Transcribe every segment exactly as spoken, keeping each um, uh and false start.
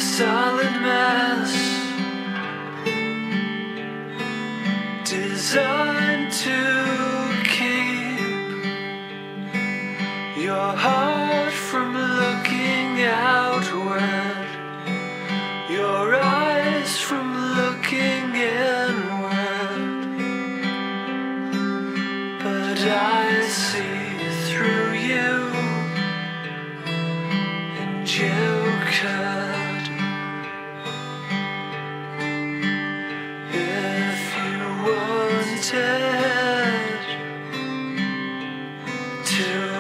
solid mass designed to keep your heart from looking outward, your eyes from looking inward. But I see through you, and you could, if you wanted to.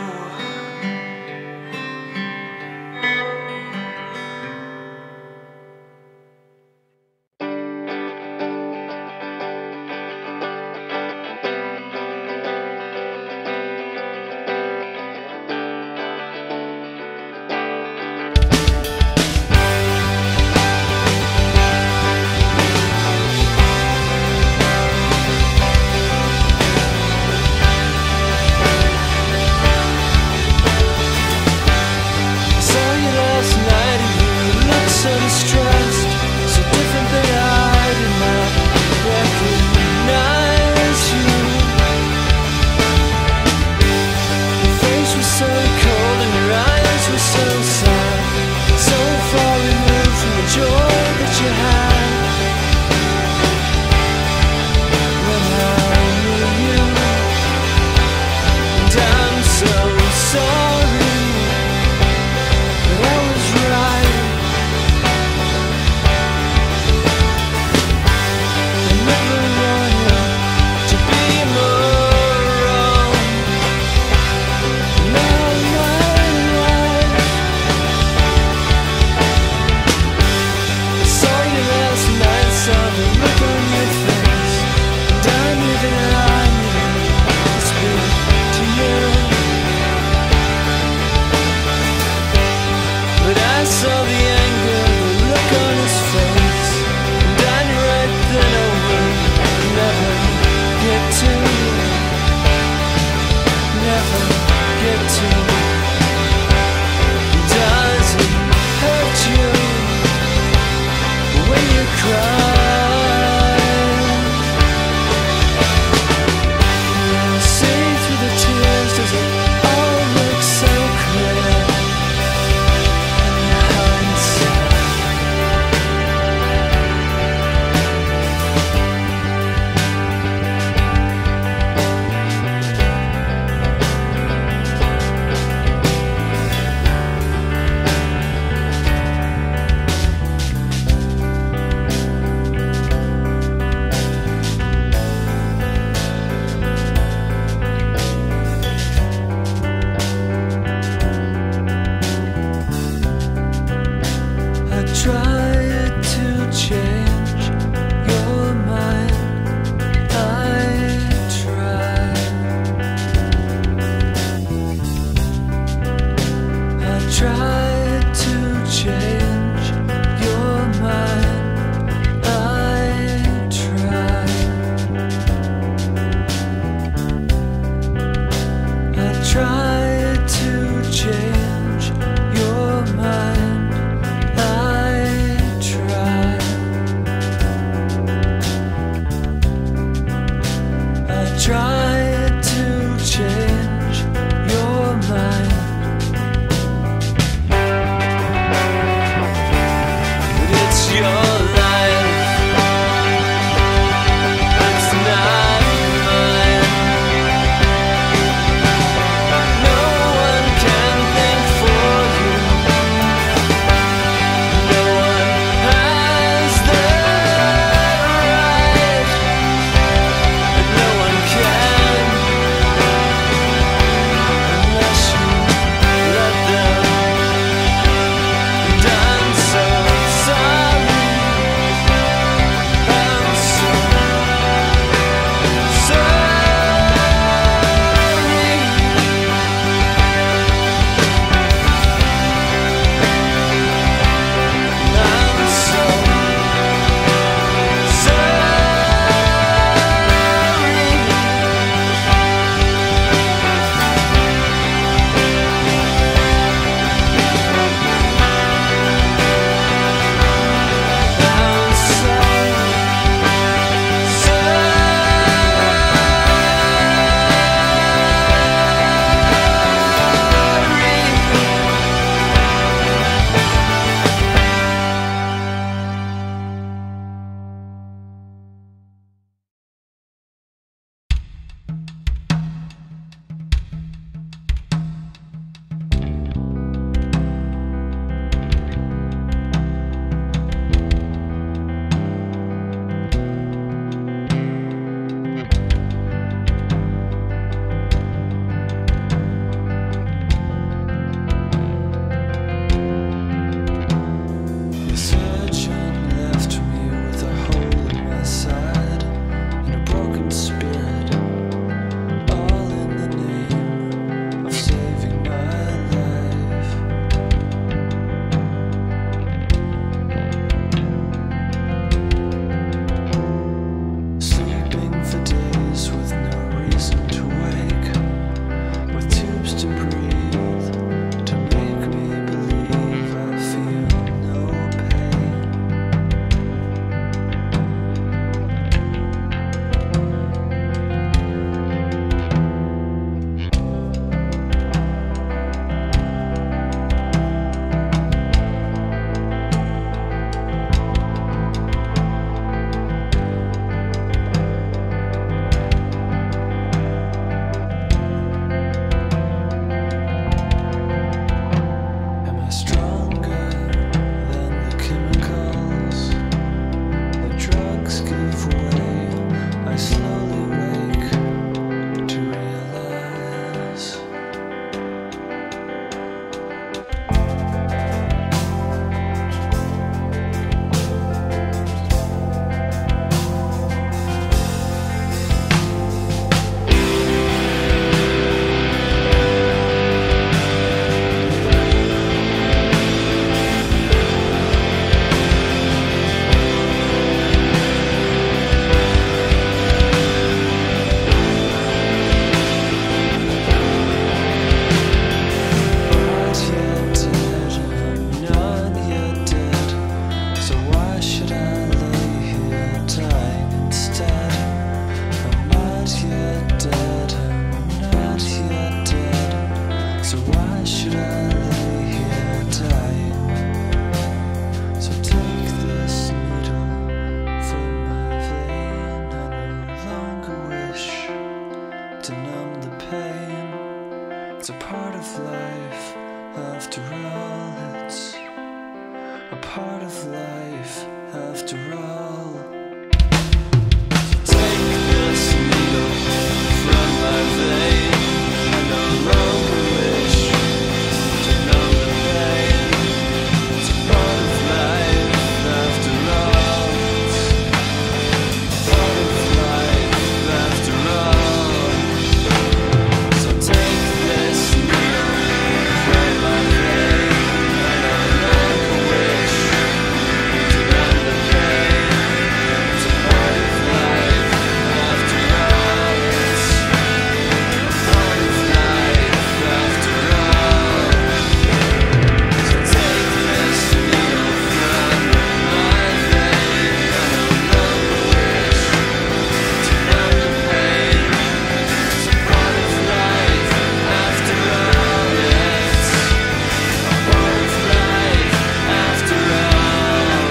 So why should I lay here dying? So take this needle from my vein. I no longer wish to numb the pain. It's a part of life, after all. It's a part of life, after all. So take this needle from my vein. I no longer wish to numb the pain. It's a part of life, after all. It's a part of life, after all. So take this needle from my vein. I no longer wish to numb the pain. It's a part of life, after all. It's a part of life, after all. So take this needle from my vein. I no longer wish to numb the pain. It's a part of life, after all. It's a part of life, after all.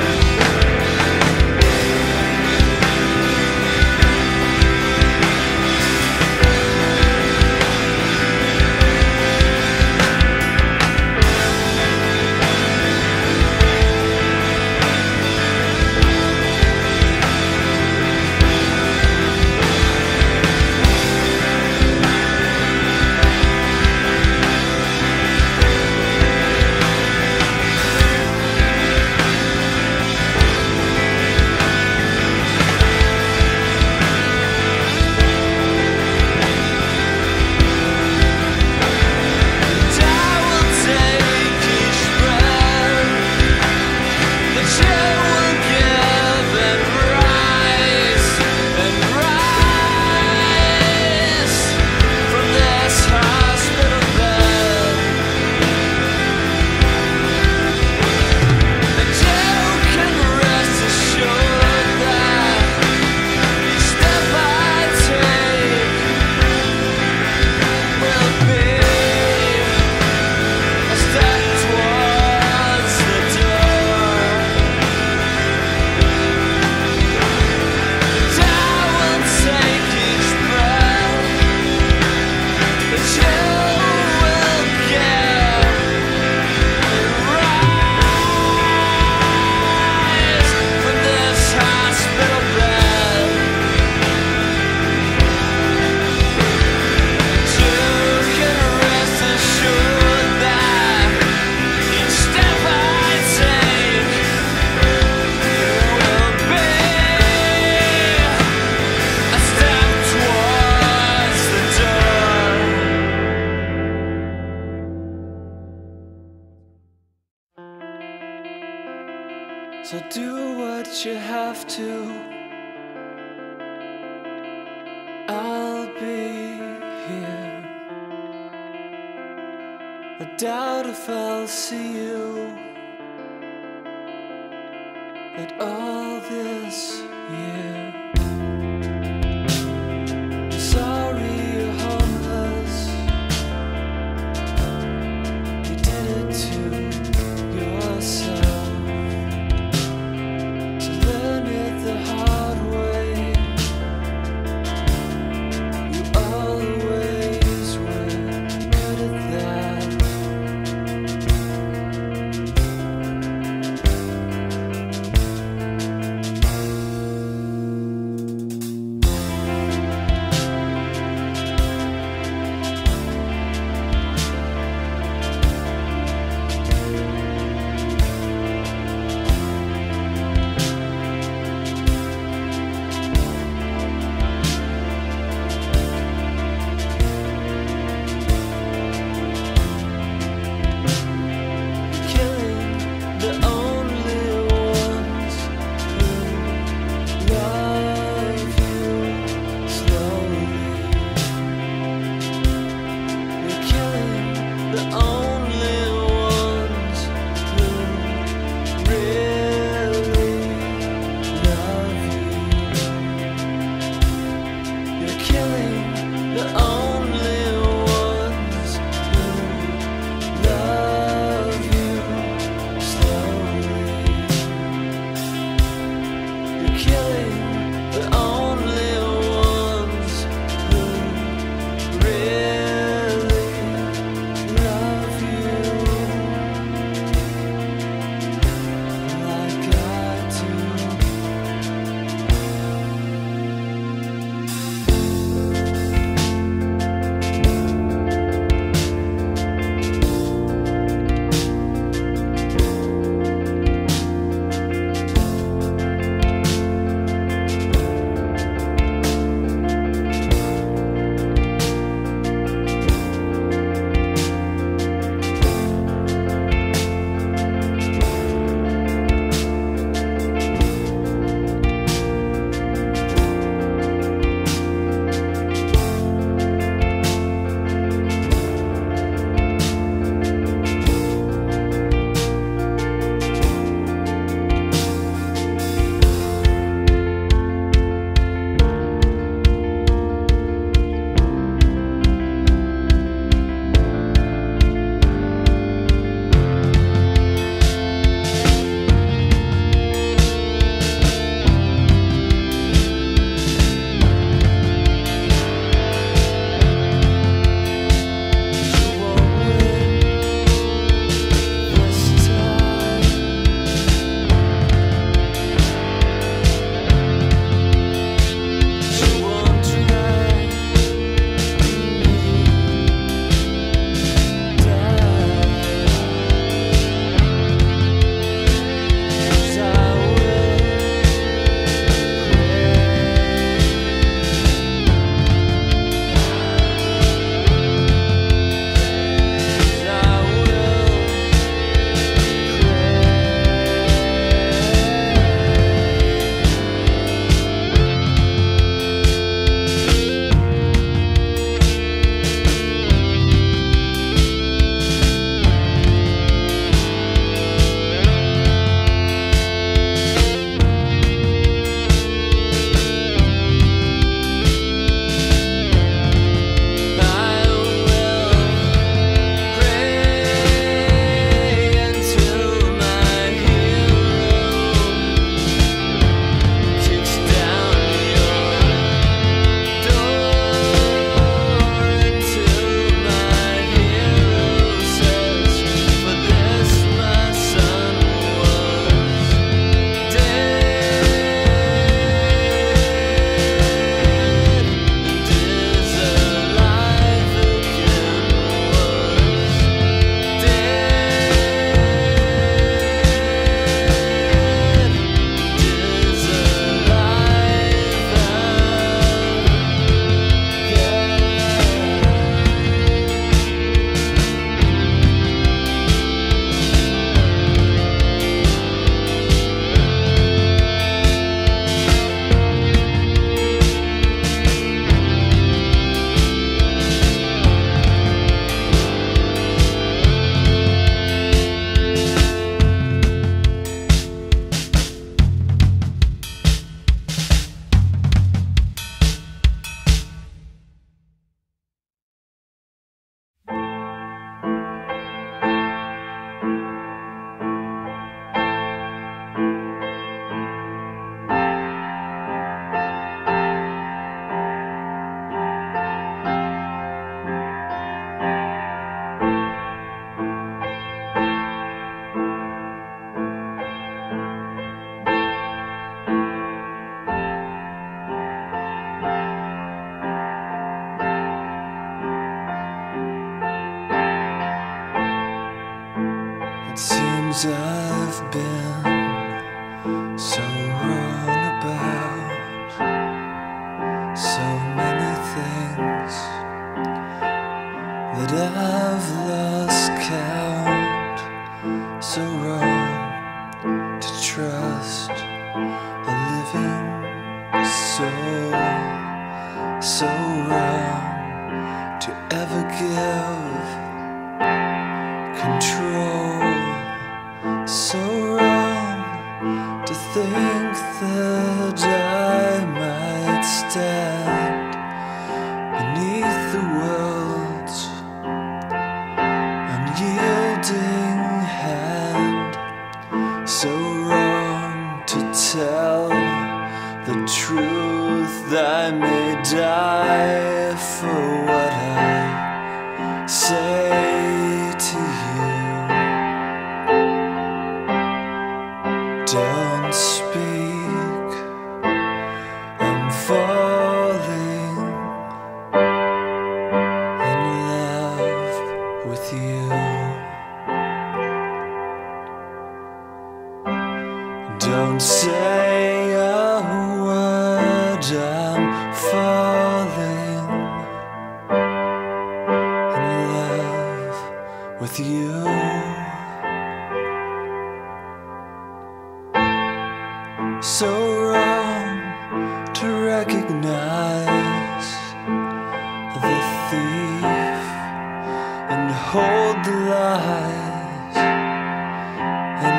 And I will take each breath that you will give, and rise, and rise from this hospital bed. And you can rest assured that each step I take will be a step towards the door. And I will take each breath that you will give, and rise from this hospital bed. You can rest assured that each step I take will be a step towards the door. So do what you have to. I'll be here. I doubt if I'll see you at all this year. Sorry you're homeless. You did it to yourself. To learn it the hard way. You always were good at that. Seems I've been so wrong about so many things that I've lost count. So wrong to trust a living soul. So wrong to ever give control. So wrong to think that I might stand beneath the world's unyielding hand. So wrong to tell the truth that I may die for what I say to you. Don't speak, I'm falling in love with you. Don't say a word, I'm falling in love with you. So wrong to recognize the thief and hold the lies and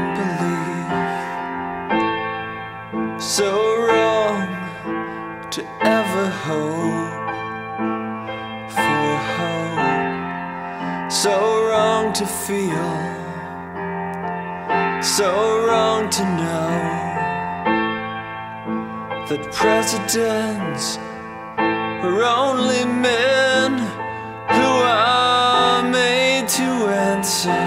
unbelief. So wrong to ever hope for hope. So wrong to feel. So wrong to know that presidents are only men who are made to answer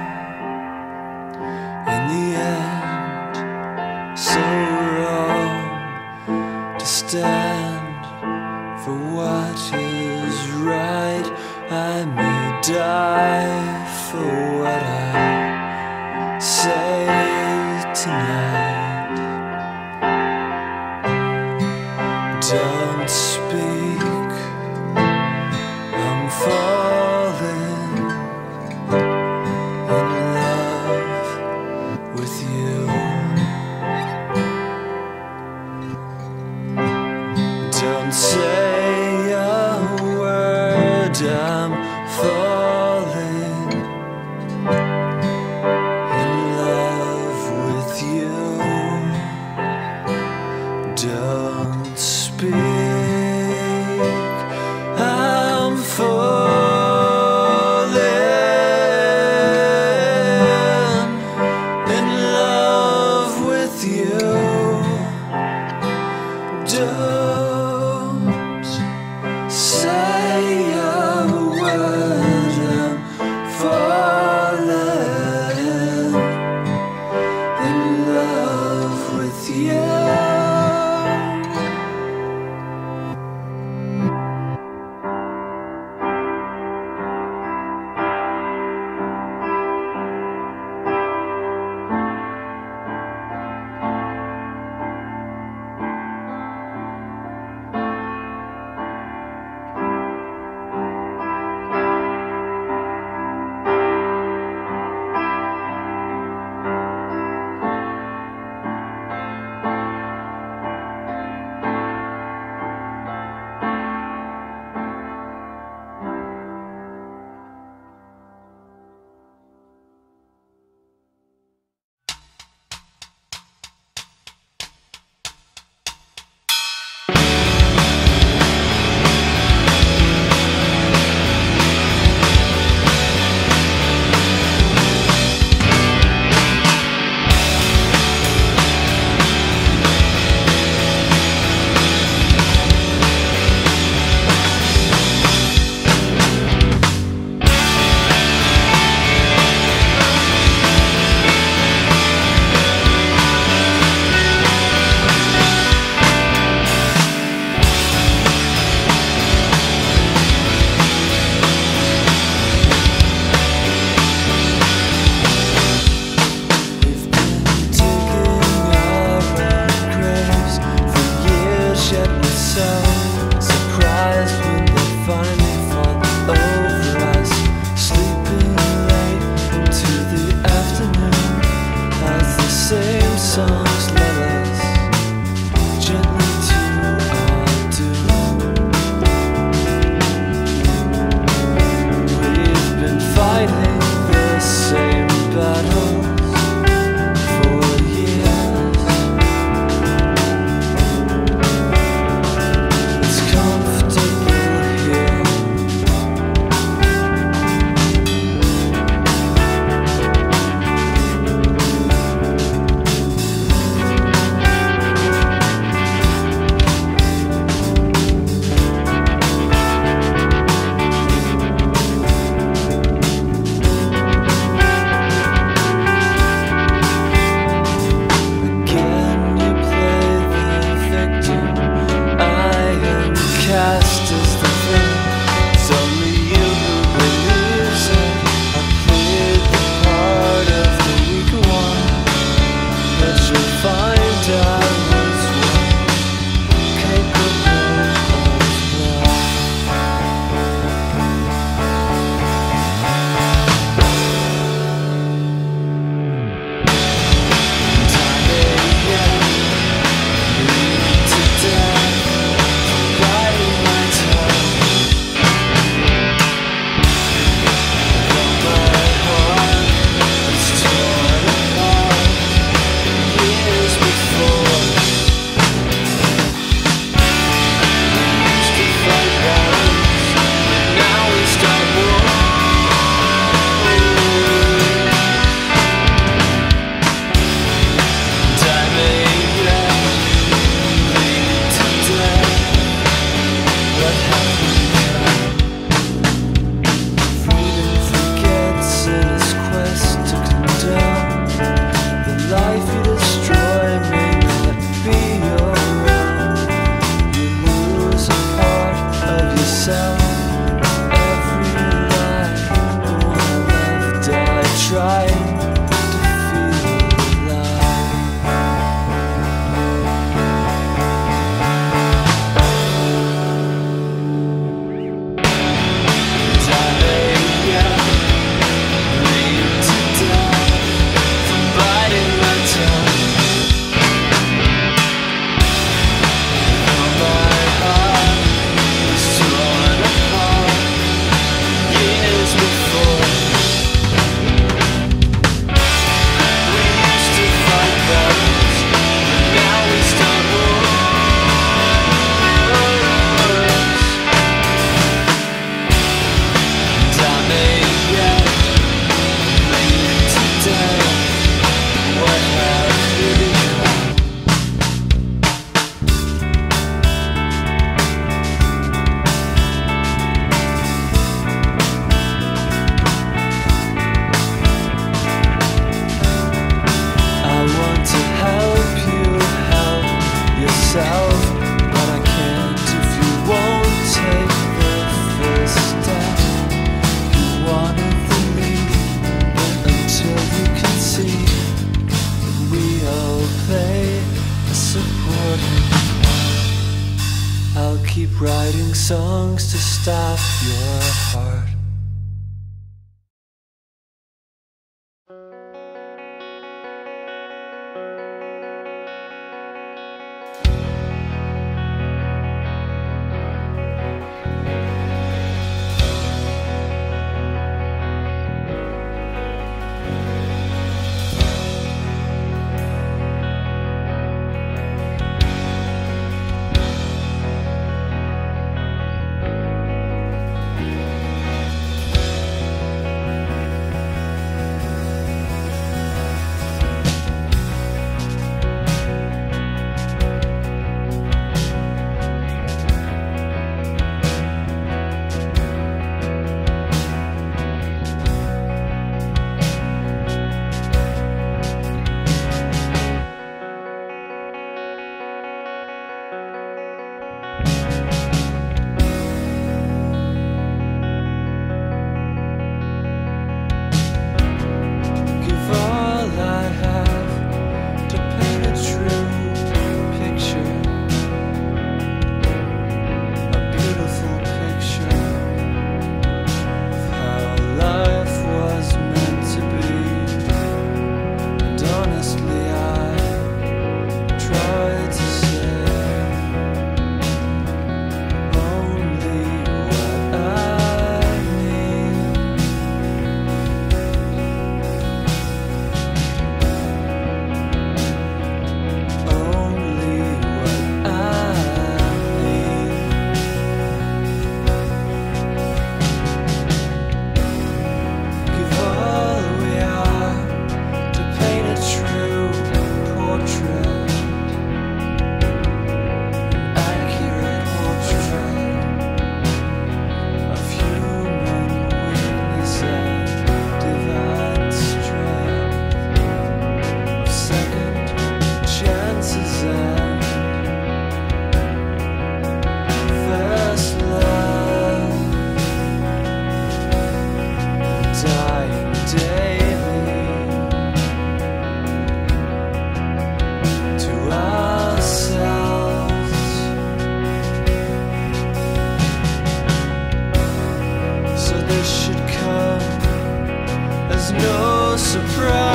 in the end. So wrong to stand for what is right. I may die for what I say tonight. Don't speak, I'm falling. trying to feel alive. And I may yet lead to death from biting my tongue. Though my heart was torn apart years before. We used to fight battles, but now we start wars. And I may yet lead to death. What have we become? I want to help you help yourself, but I can't if you won't take the first step. You wanted the lead, but until you can see that we all play a supporting part, I'll keep writing songs to stop your heart. Give all I have to paint a true picture, a beautiful picture of how life was meant to be. And honestly, I tried to say only what I mean. Only what I mean. Give all we are to paint a true portrait, an accurate portrait of human weakness and divine strength, of second chances and first love, dying daily to ourselves. So this should come as no surprise.